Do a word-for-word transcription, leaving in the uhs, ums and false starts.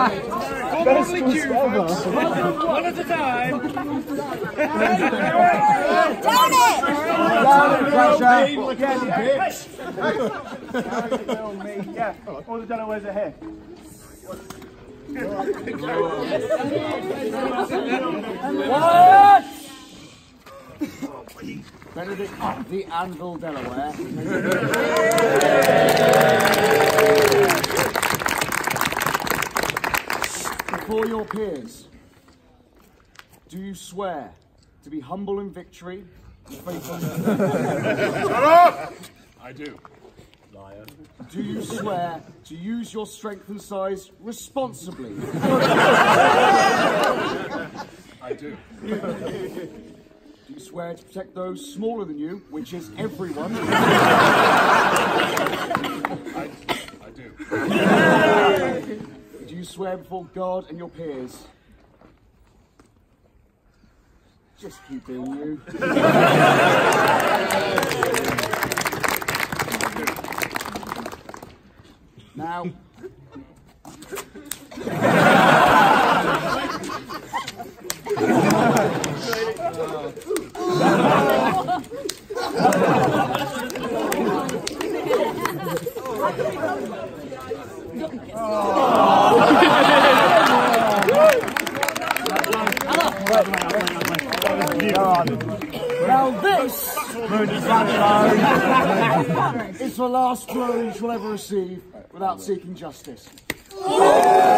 Best quiz ever. One at a time. Down it! Down it, pressure. Look at the bitch. Yeah, all the Delawares are here. What? Benedict up the Anvil, Delaware. Before your peers, do you swear to be humble in victory and faithful? Shut up! I do. Liar. Do you swear to use your strength and size responsibly? I do. Do you swear to protect those smaller than you, which is everyone? I, I do. Do you swear before God and your peers? Just keep being you. Now. Now this is the last blow you shall ever receive without seeking justice.